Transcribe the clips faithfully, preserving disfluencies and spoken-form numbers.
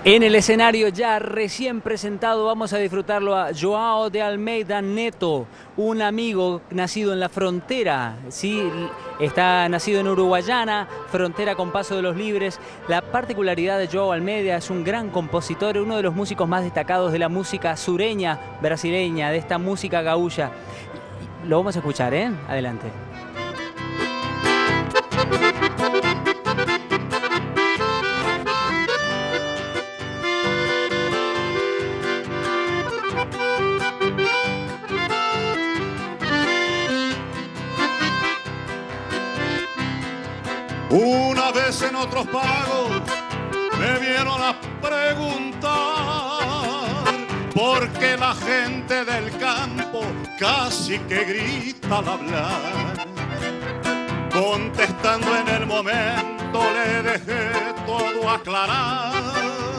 En el escenario ya recién presentado vamos a disfrutarlo a Joao de Almeida Neto, un amigo nacido en la frontera, ¿sí? Está nacido en Uruguayana, frontera con Paso de los Libres. La particularidad de Joao Almeida es un gran compositor, uno de los músicos más destacados de la música sureña brasileña, de esta música gaúcha. Lo vamos a escuchar, ¿eh? Adelante. Una vez en otros pagos me vieron a preguntar por qué la gente del campo casi que grita al hablar. Contestando en el momento le dejé todo aclarado.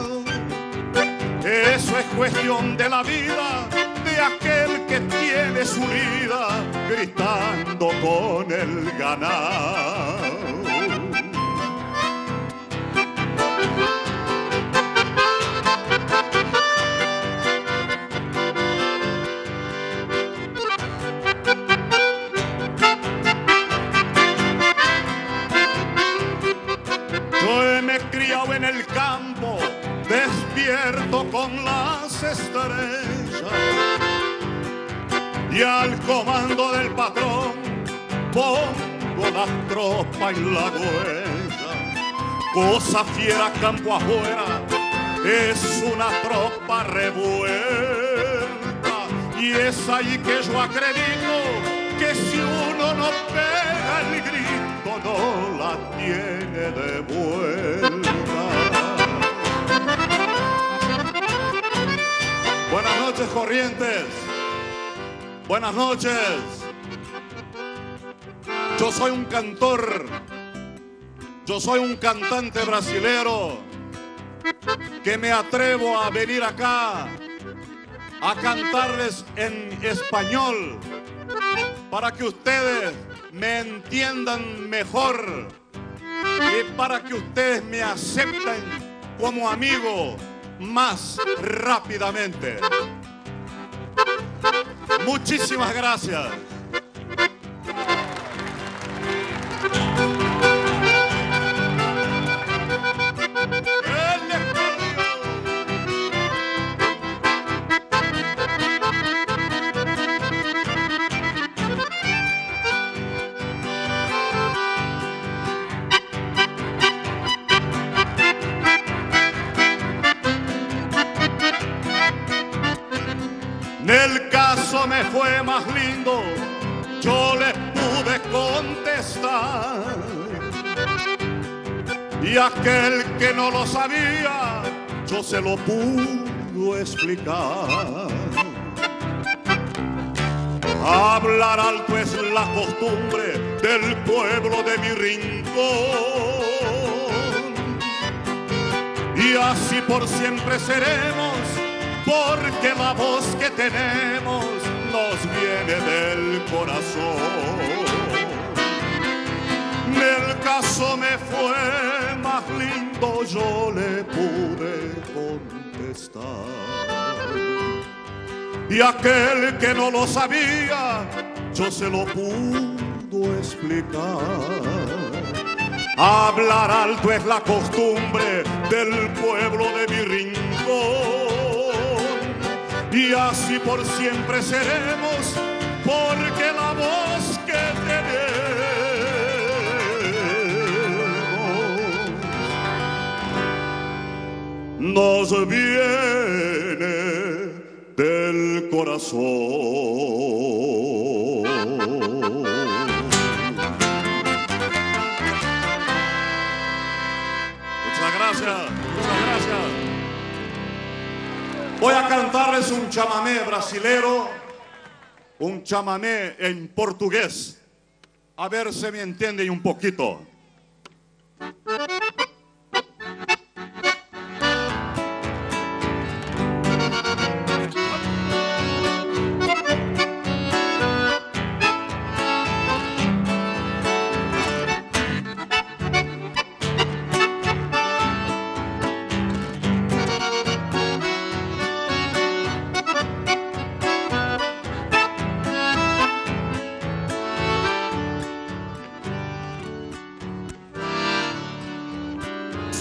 Eso es cuestión de la vida de aquel que tiene su vida gritando con el ganado. Criado en el campo, despierto con las estrellas y al comando del patrón pongo la tropa y la huella. Cosa fiera campo afuera, es una tropa revuelta y es ahí que yo acredito que si uno no pega el grito no la tiene de vuelta. Buenas noches, Corrientes. Buenas noches. Yo soy un cantor, yo soy un cantante brasilero que me atrevo a venir acá a cantarles en español para que ustedes me entiendan mejor y para que ustedes me acepten como amigo más rápidamente. Muchísimas gracias. En el caso me fue más lindo, yo les pude contestar. Y aquel que no lo sabía, yo se lo pude explicar. Hablar alto es la costumbre del pueblo de mi rincón. Y así por siempre seremos, porque la voz que tenemos nos viene del corazón. El caso me fue más lindo, yo le pude contestar. Y aquel que no lo sabía, yo se lo pude explicar. Hablar alto es la costumbre del pueblo de mi rincón. Y así por siempre seremos, porque la voz que tenemos nos viene del corazón. Muchas gracias, muchas gracias. Voy a cantarles un chamamé brasilero, un chamamé en portugués. A ver si me entienden un poquito.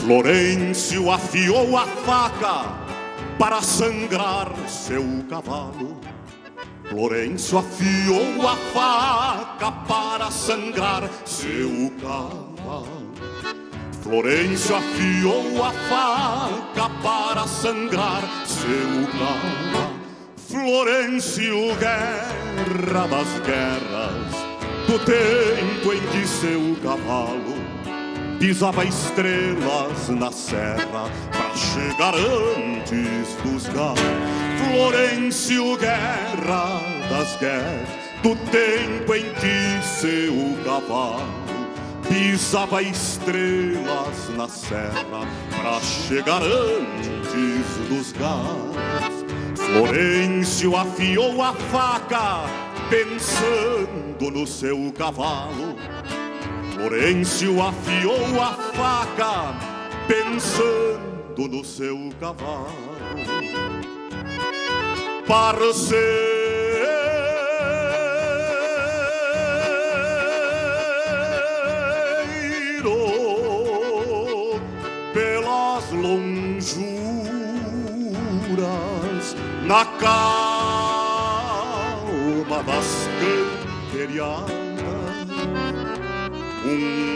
Florencio afiou a faca para sangrar seu cavalo. Florencio afiou a faca para sangrar seu cavalo. Florencio afiou a faca para sangrar seu cavalo. Florencio, guerra das guerras, do tempo em que seu cavalo pisava estrelas na serra pra chegar antes dos galos. Florencio, guerra das guerras, do tempo em que seu cavalo pisava estrelas na serra pra chegar antes dos galos. Florencio afiou a faca pensando no seu cavalo. Florencio afiou a faca pensando no seu cavalo. Parceiro, pelas lonjuras na calma das camperiadas, um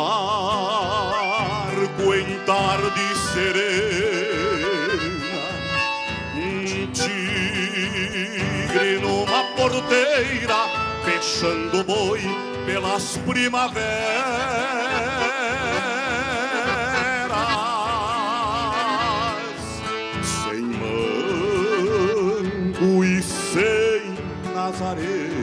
barco em tarde serena, um tigre numa porteira, fechando boi pelas primaveras, sem mango e sem nazaré.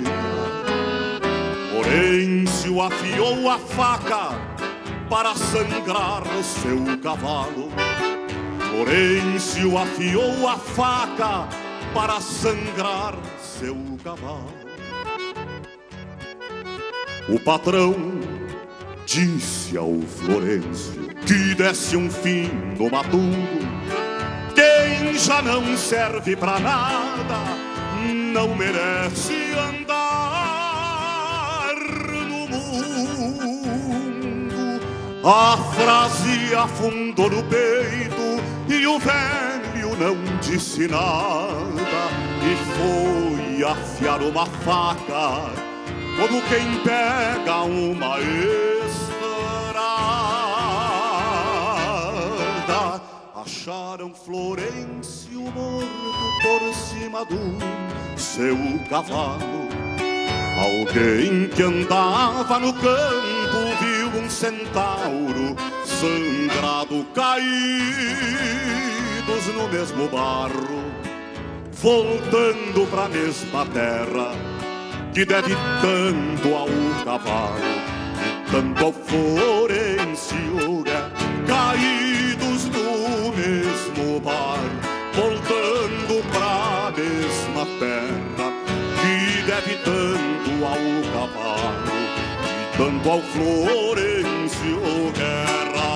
Florencio afiou a faca para sangrar seu cavalo. Florencio afiou a faca para sangrar seu cavalo. O patrão disse ao Florencio que desse um fim no matuto. Quem já não serve pra nada não merece andar no mundo. A frase afundou no peito e o velho não disse nada e foi afiar uma faca como quem pega uma estrada. Acharam Florencio morto por cima do seu cavalo. Alguém que andava no campo viu um centauro sangrado, caídos no mesmo barro, voltando pra mesma terra que deve tanto ao cavalo e tanto ao Florencio, caídos no mesmo barro, voltando pra mesma terra que deve tanto ao cavalo e tanto ao Florencio Guerra.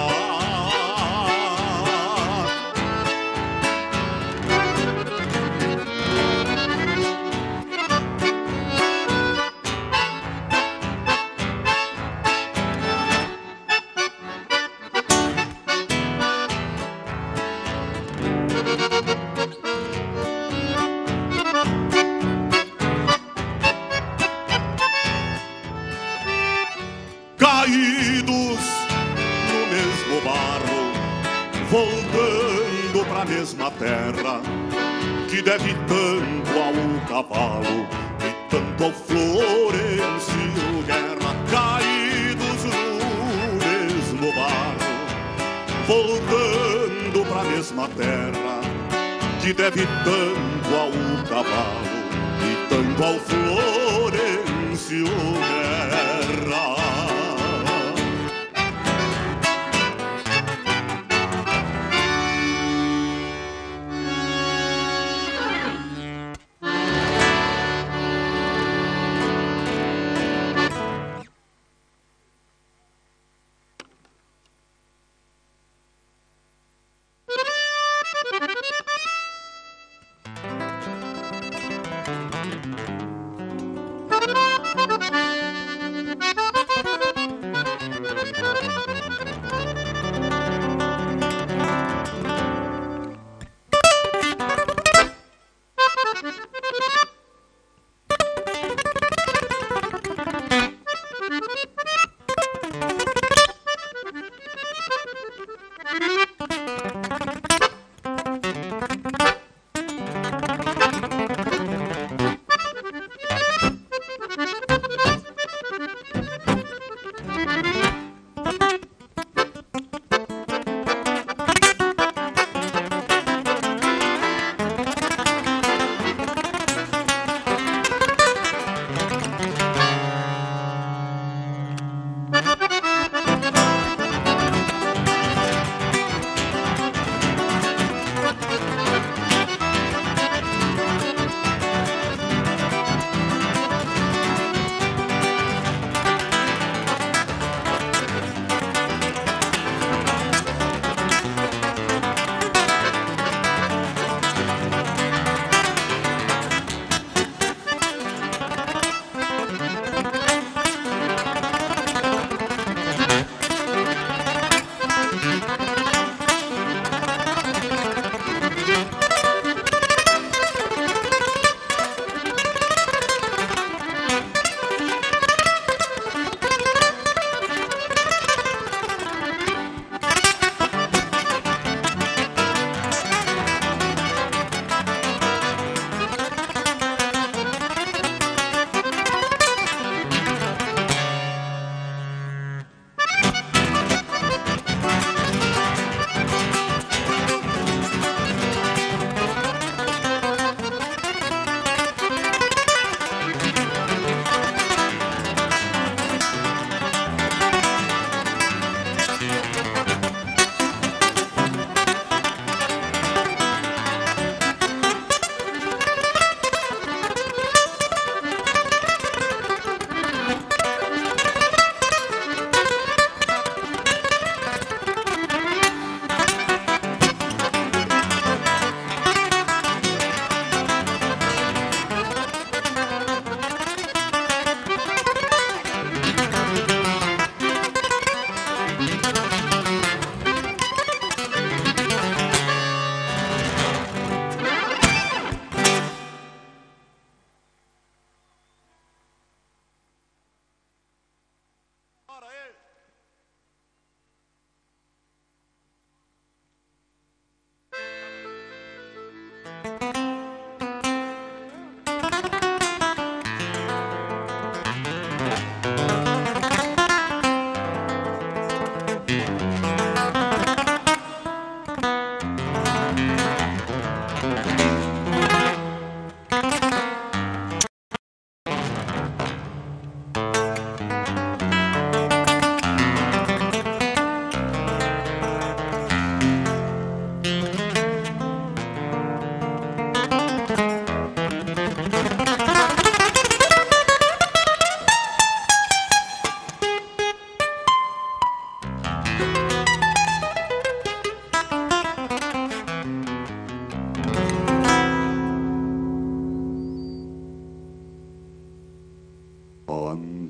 Caídos no mesmo barro, voltando pra mesma terra que deve tanto ao cavalo e tanto ao Florencio Guerra. Caídos no mesmo barro, voltando pra mesma terra que deve tanto ao cavalo e tanto ao Florencio Guerra.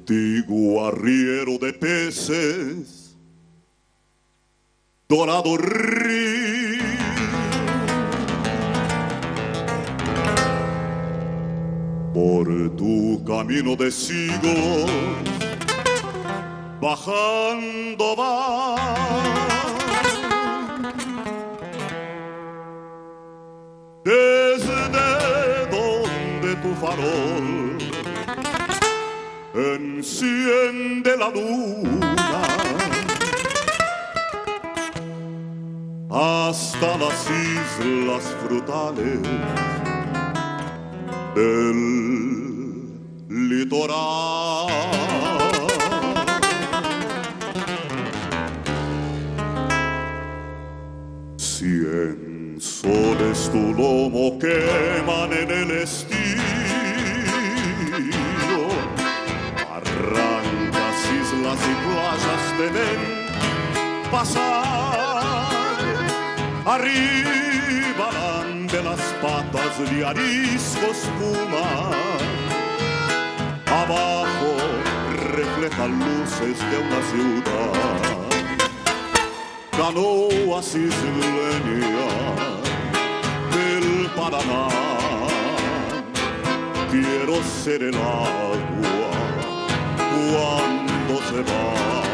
antiguo arriero de peces, dorado río, por tu camino de siglos, bajando va. Desde donde tu farol enciende la luna hasta las islas frutales del litoral. Cien soles tu lomo queman en el estío, arrancas islas y playas te ven pasar, arriba van de las patas de arisco espuma, abajo reflejan luces de una ciudad, canoas isleñas del Paraná. Quiero ser el agua cuando se va,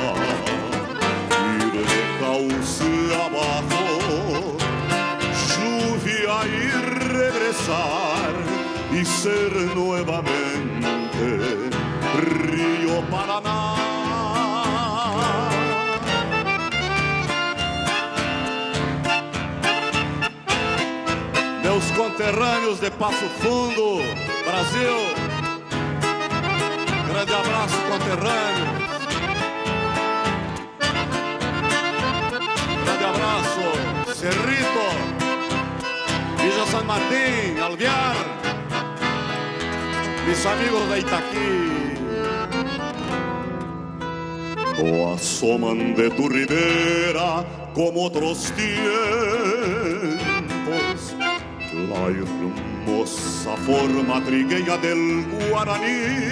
ir de cauce abajo, lluvia y regresar y ser nuevamente río Paraná. Meus conterrâneos de Passo Fundo, Brasil, grande abraço, conterrâneo. Grande abraço, Cerrito, Villa San Martín, Alvear, mis amigos de Itaqui. No asoman de tu ribera como otros tiempos la hermosa forma trigueña del guaraní,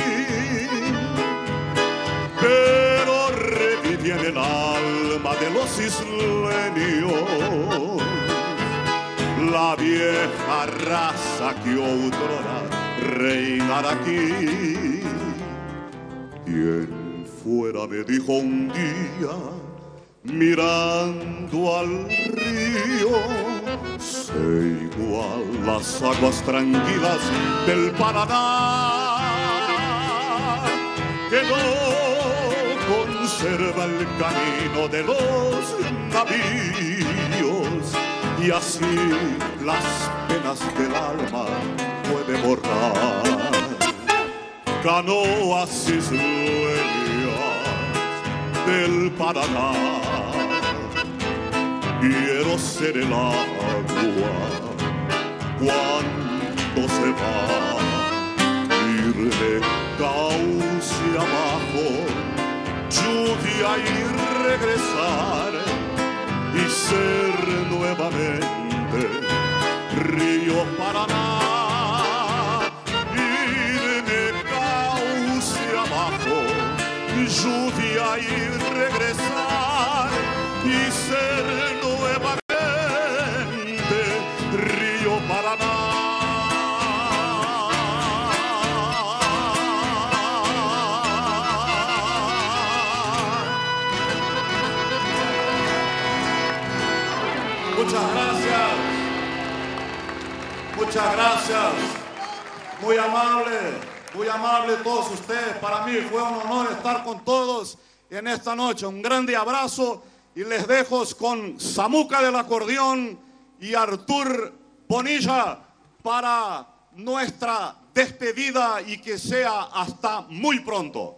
pero revive en el alma de los isleños la vieja raza que otrora reinara aquí. Quien fuera me dijo un día, mirando al río, sé igual las aguas tranquilas del Paraná, que no conserva el camino de los navíos, y así las penas del alma puede borrar. Canoas isleñas del Paraná, quiero ser el agua cuando se va, ir de cauce abajo, lluvia y regresar y ser nuevamente río Paraná, ir de cauce abajo, lluvia y regresar y ser nuevamente río Paraná. Muchas gracias, muchas gracias, muy amable, muy amable todos ustedes. Para mí fue un honor estar con todos en esta noche. Un grande abrazo y les dejo con Samuca del acordeón y Artur Bonilla para nuestra despedida y que sea hasta muy pronto.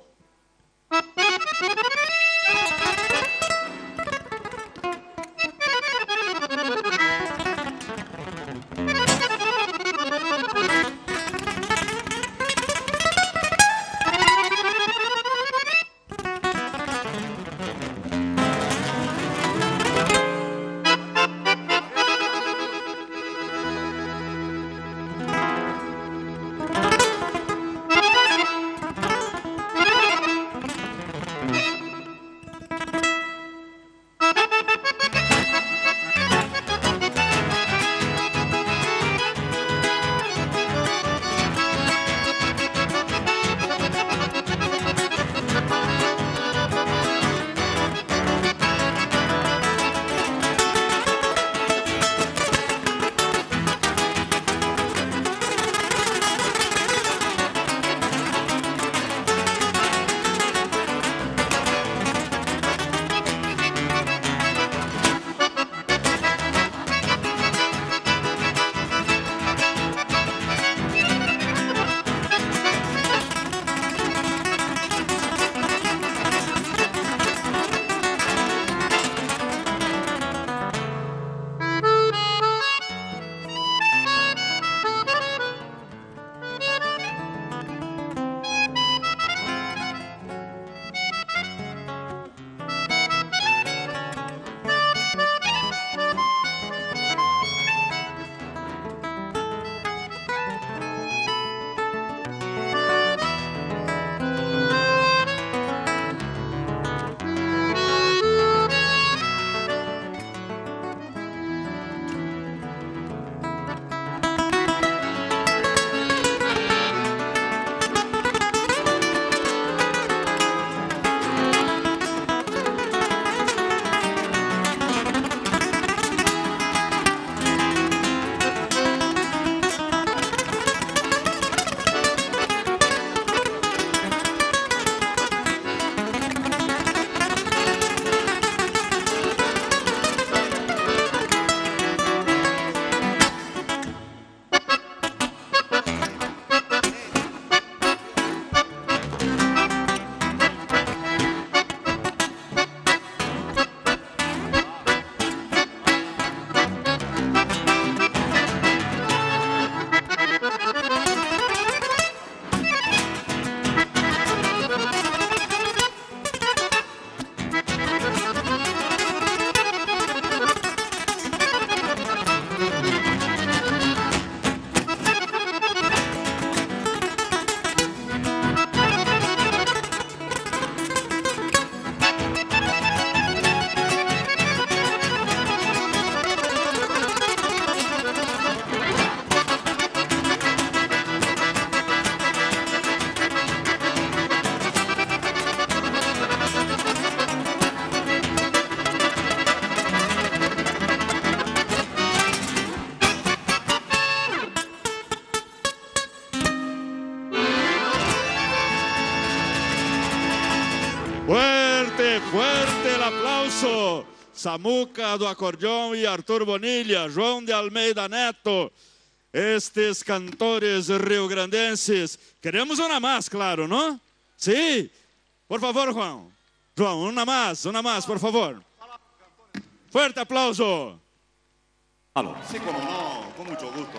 Fuerte, fuerte el aplauso. Samuca do acordeão e Arthur Bonilha, João de Almeida Neto, estes cantores riograndenses. Queremos una más, claro, ¿no? Sí. Por favor, Juan. João, una más, una más, por favor. Fuerte aplauso. Aló. Sí, como no, con mucho gusto.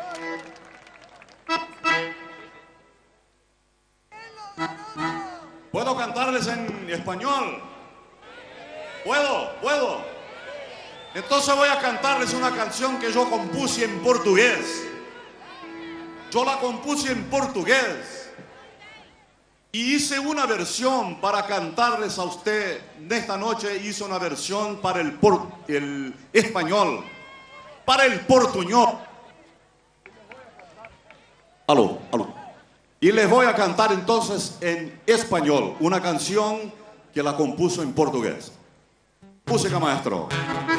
¿Puedo cantarles en español? ¿Puedo? ¿Puedo? Entonces voy a cantarles una canción que yo compuse en portugués. Yo la compuse en portugués. Y hice una versión para cantarles a usted. Esta noche hice una versión para el, por, el español, para el portuñol. Aló, aló. Y les voy a cantar entonces en español una canción que la compuso en portugués. Música, maestro.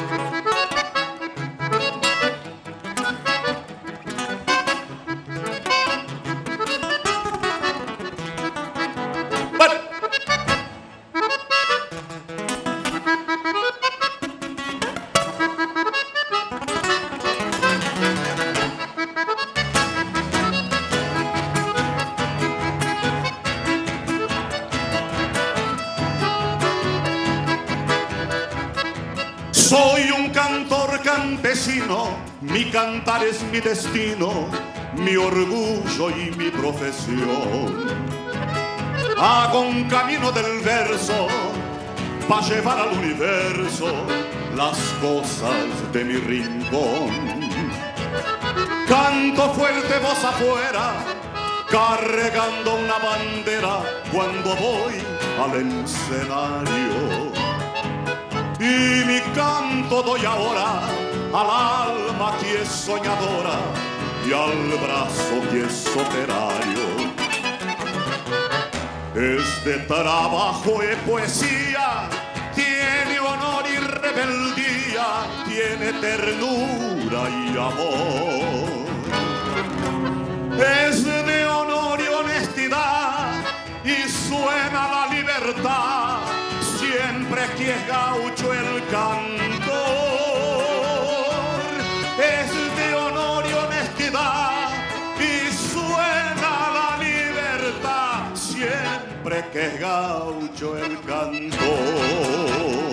Soy un cantor campesino, mi cantar es mi destino, mi orgullo y mi profesión. Hago un camino del verso para llevar al universo las cosas de mi rincón. Canto fuerte voz afuera, cargando una bandera cuando voy al escenario. Y mi canto doy ahora al alma que es soñadora y al brazo que es operario. Este trabajo es poesía, tiene honor y rebeldía, tiene ternura y amor. Es de honor y honestidad y suena la libertad siempre que es gaucho el cantor. Es de honor y honestidad y suena la libertad siempre que es gaucho el cantor.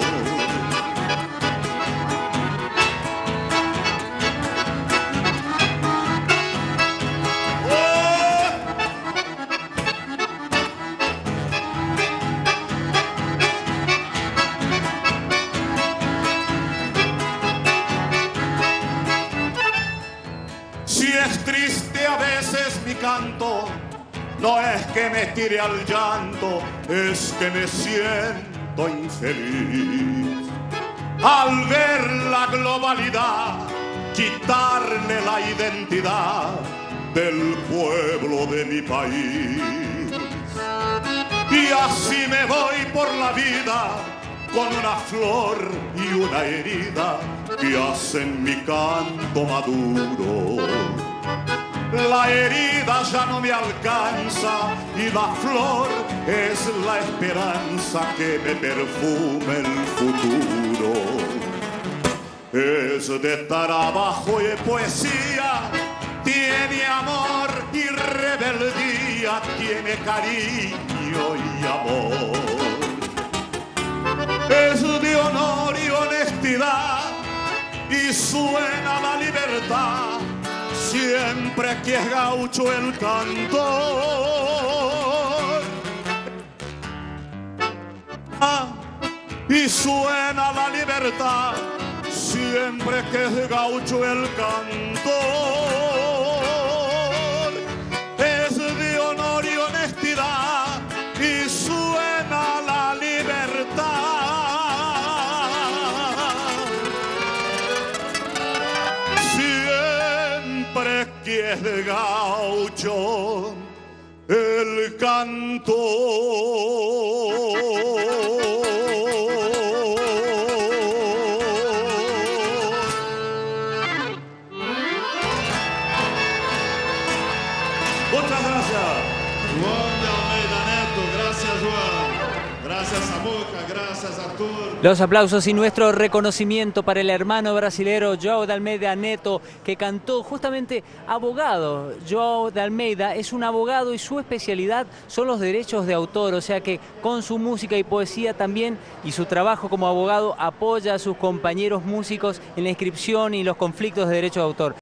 Triste a veces mi canto, no es que me tire al llanto, es que me siento infeliz al ver la globalidad quitarle la identidad del pueblo de mi país. Y así me voy por la vida con una flor y una herida que hacen mi canto maduro. La herida ya no me alcanza y la flor es la esperanza que me perfume el futuro. Es de trabajo y poesía, tiene amor y rebeldía, tiene cariño y amor. Es de honor y honestidad y suena la libertad siempre que es gaucho el cantor. Ah, y suena la libertad siempre que es gaucho el cantor. Es de honor y honestidad y suena la libertad que es de gaucho el canto. Muchas gracias. João de Almeida Neto, gracias João. Gracias. Gracias, Samuca, gracias, Artur. Los aplausos y nuestro reconocimiento para el hermano brasilero João de Almeida Neto, que cantó justamente abogado. João de Almeida es un abogado y su especialidad son los derechos de autor, o sea que con su música y poesía también y su trabajo como abogado apoya a sus compañeros músicos en la inscripción y los conflictos de derechos de autor.